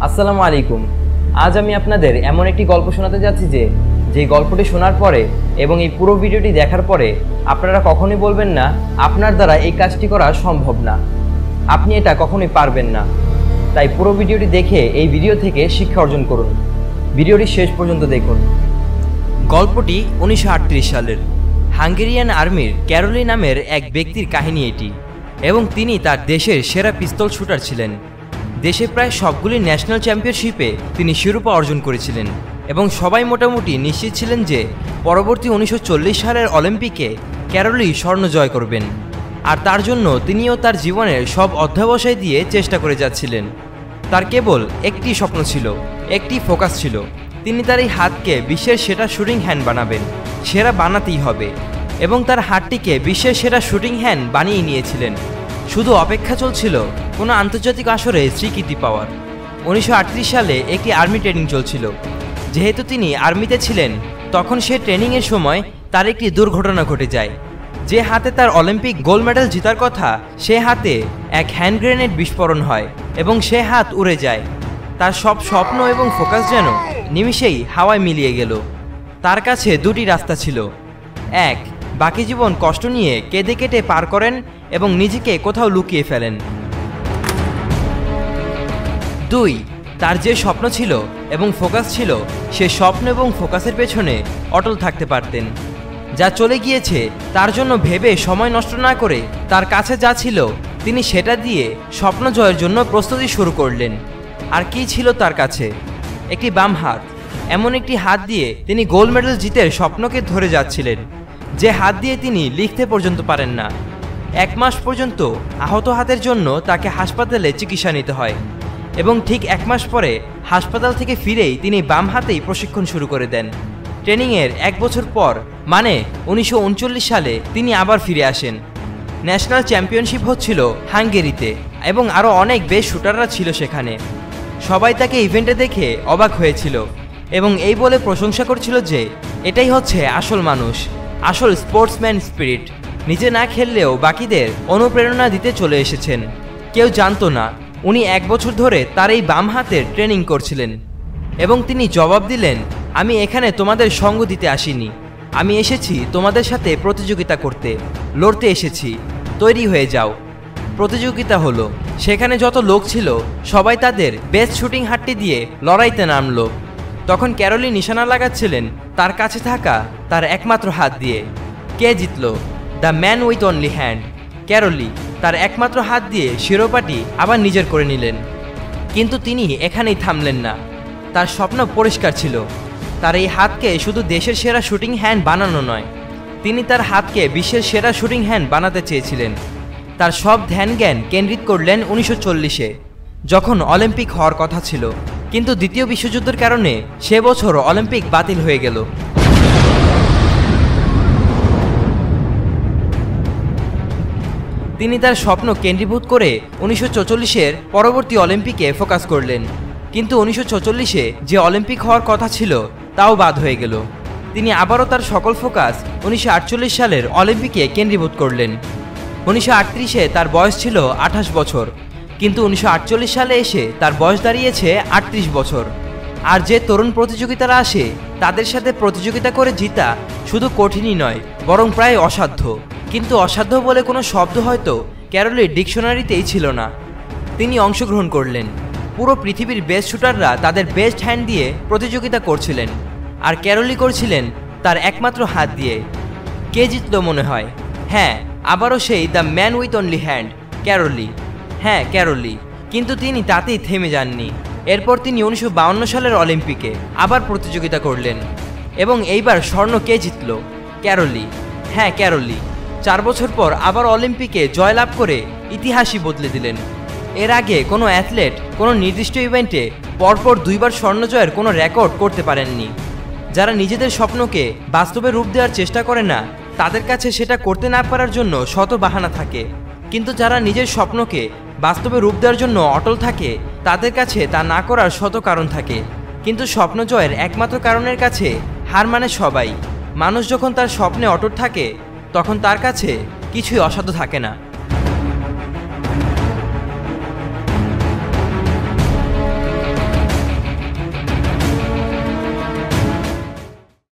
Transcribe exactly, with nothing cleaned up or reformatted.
আসসালামু আলাইকুম। আজ আমি আপনাদের এমন একটি গল্প শোনাতে যাচ্ছি যে যে গল্পটি শোনার পরে এবং এই পুরো ভিডিওটি দেখার পরে আপনারা কখনোই বলবেন না আপনার দ্বারা এই কাজটি করা সম্ভব না, আপনি এটা কখনোই পারবেন না। তাই পুরো ভিডিওটি দেখে এই ভিডিও থেকে শিক্ষা অর্জন করুন। ভিডিওটি শেষ পর্যন্ত দেখুন। গল্পটি উনিশশো আটত্রিশ সালের হাঙ্গেরিয়ান আর্মির ক্যারোলি নামের এক ব্যক্তির কাহিনী এটি, এবং তিনি তার দেশের সেরা পিস্তল শুটার ছিলেন। দেশে প্রায় সবগুলি ন্যাশনাল চ্যাম্পিয়নশিপে তিনি শিরোপা অর্জন করেছিলেন এবং সবাই মোটামুটি নিশ্চিত ছিলেন যে পরবর্তী উনিশশো চল্লিশ সালের অলিম্পিকে ক্যারোলি স্বর্ণ জয় করবেন, আর তার জন্য তিনিও তার জীবনের সব অধ্যাবসায় দিয়ে চেষ্টা করে যাচ্ছিলেন। তার কেবল একটি স্বপ্ন ছিল, একটি ফোকাস ছিল। তিনি তার এই হাতকে বিশ্বের সেরা শুটিং হ্যান্ড বানাবেন, সেরা বানাতেই হবে, এবং তার হাতটিকে বিশ্বের সেরা শুটিং হ্যান্ড বানিয়ে নিয়েছিলেন। শুধু অপেক্ষা চলছিল কোনো আন্তর্জাতিক আসরে স্বীকৃতি পাওয়ার। উনিশশো আটত্রিশ সালে একটি আর্মি ট্রেনিং চলছিল। যেহেতু তিনি আর্মিতে ছিলেন, তখন সে ট্রেনিংয়ের সময় তার একটি দুর্ঘটনা ঘটে যায়। যে হাতে তার অলিম্পিক গোল্ড মেডেল জেতার কথা, সে হাতে এক হ্যান্ড গ্রেনেড বিস্ফোরণ হয় এবং সে হাত উড়ে যায়। তার সব স্বপ্ন এবং ফোকাস যেন নিমিষেই হাওয়ায় মিলিয়ে গেল। তার কাছে দুটি রাস্তা ছিল। এক, বাকি জীবন কষ্ট নিয়ে কেঁদে কেটে পার করেন এবং নিজেকে কোথাও লুকিয়ে ফেলেন। দুই, তার যে স্বপ্ন ছিল এবং ফোকাস ছিল, সে স্বপ্ন এবং ফোকাসের পেছনে অটল থাকতে পারতেন। যা চলে গিয়েছে তার জন্য ভেবে সময় নষ্ট না করে তার কাছে যা ছিল তিনি সেটা দিয়ে স্বপ্ন জয়ের জন্য প্রস্তুতি শুরু করলেন। আর কি ছিল তার কাছে? একটি বাম হাত। এমন একটি হাত দিয়ে তিনি গোল্ড মেডেল জিতের স্বপ্নকে ধরে যাচ্ছিলেন, যে হাত দিয়ে তিনি লিখতে পর্যন্ত পারেন না। এক মাস পর্যন্ত আহত হাতের জন্য তাকে হাসপাতালে চিকিৎসা নিতে হয়, এবং ঠিক এক মাস পরে হাসপাতাল থেকে ফিরেই তিনি বাম হাতেই প্রশিক্ষণ শুরু করে দেন। ট্রেনিংয়ের এক বছর পর, মানে উনিশশো উনচল্লিশ সালে তিনি আবার ফিরে আসেন। ন্যাশনাল চ্যাম্পিয়নশিপ হচ্ছিল হাঙ্গেরিতে, এবং আরও অনেক বেশ শুটাররা ছিল সেখানে। সবাই তাকে ইভেন্টে দেখে অবাক হয়েছিল এবং এই বলে প্রশংসা করছিল যে এটাই হচ্ছে আসল মানুষ, আসল স্পোর্টসম্যান স্পিরিট। নিজে না খেললেও বাকিদের অনুপ্রেরণা দিতে চলে এসেছেন। কেউ জানতো না উনি এক বছর ধরে তার এই বাম হাতের ট্রেনিং করছিলেন, এবং তিনি জবাব দিলেন, আমি এখানে তোমাদের সঙ্গ দিতে আসিনি, আমি এসেছি তোমাদের সাথে প্রতিযোগিতা করতে, লড়তে এসেছি, তৈরি হয়ে যাও। প্রতিযোগিতা হলো। সেখানে যত লোক ছিল সবাই তাদের বেস্ট শুটিং হাতটি দিয়ে লড়াইতে নামলো। তখন ক্যারোলি নিশানা লাগাচ্ছিলেন তার কাছে থাকা তার একমাত্র হাত দিয়ে। কে জিতল? The man with only hand. Karoly তার একমাত্র হাত দিয়ে শিরোপাটি আবার নিজের করে নিলেন। কিন্তু তিনি এখানেই থামলেন না। তার স্বপ্ন পরিষ্কার ছিল। তার এই হাতকে শুধু দেশের সেরা শুটিং হ্যান্ড বানানো নয়, তিনি তার হাতকে বিশ্বের সেরা শুটিং হ্যান্ড বানাতে চেয়েছিলেন। তার সব ধ্যান জ্ঞান কেন্দ্রিত করলেন উনিশশো চল্লিশে, যখন অলিম্পিক হওয়ার কথা ছিল। কিন্তু দ্বিতীয় বিশ্বযুদ্ধের কারণে সে বছর অলিম্পিক বাতিল হয়ে গেল। তিনি তার স্বপ্ন কেন্দ্রীভূত করে উনিশশো চৌচল্লিশের পরবর্তী অলিম্পিকে ফোকাস করলেন। কিন্তু উনিশশো চৌচল্লিশে যে অলিম্পিক হওয়ার কথা ছিল তাও বাদ হয়ে গেল। তিনি আবারও তার সকল ফোকাস উনিশশো আটচল্লিশ সালের অলিম্পিকে কেন্দ্রীভূত করলেন। উনিশশো আটত্রিশে তার বয়স ছিল আঠাশ বছর, কিন্তু উনিশশো আটচল্লিশ সালে এসে তার বয়স দাঁড়িয়েছে আটত্রিশ বছর। আর যে তরুণ প্রতিযোগিতারা আসে তাদের সাথে প্রতিযোগিতা করে জিতা শুধু কঠিনই নয়, বরং প্রায় অসাধ্য। কিন্তু অসাধ্য বলে কোনো শব্দ হয়তো ক্যারোলির ডিকশনারিতেই ছিল না। তিনি অংশগ্রহণ করলেন। পুরো পৃথিবীর বেস্ট শুটাররা তাদের বেস্ট হ্যান্ড দিয়ে প্রতিযোগিতা করছিলেন, আর ক্যারোলি করছিলেন তার একমাত্র হাত দিয়ে। কে জিতল মনে হয়? হ্যাঁ, আবারও সেই the man with only hand, Karoly. হ্যাঁ, ক্যারোলি। কিন্তু তিনি তাতেই থেমে যাননি। এরপর তিনি উনিশশো বাউন্ন সালের অলিম্পিকে আবার প্রতিযোগিতা করলেন, এবং এইবার স্বর্ণ কে জিতল? ক্যারোলি। হ্যাঁ, ক্যারোলি। চার বছর পর আবার অলিম্পিকে জয়লাভ করে ইতিহাসই বদলে দিলেন। এর আগে কোনো অ্যাথলেট কোনো নির্দিষ্ট ইভেন্টে পরপর দুইবার স্বর্ণ জয়ের কোনো রেকর্ড করতে পারেননি। যারা নিজেদের স্বপ্নকে বাস্তবে রূপ দেওয়ার চেষ্টা করে না, তাদের কাছে সেটা করতে না পারার জন্য শত বাহানা থাকে। কিন্তু যারা নিজের স্বপ্নকে বাস্তবে রূপ দেওয়ার জন্য অটল থাকে, তাদের কাছে তা না করার শত কারণ থাকে। কিন্তু স্বপ্ন জয়ের একমাত্র কারণের কাছে হার মানে সবাই। মানুষ যখন তার স্বপ্নে অটল থাকে, তখন তার কাছে কিছুই অসাধ্য থাকে না।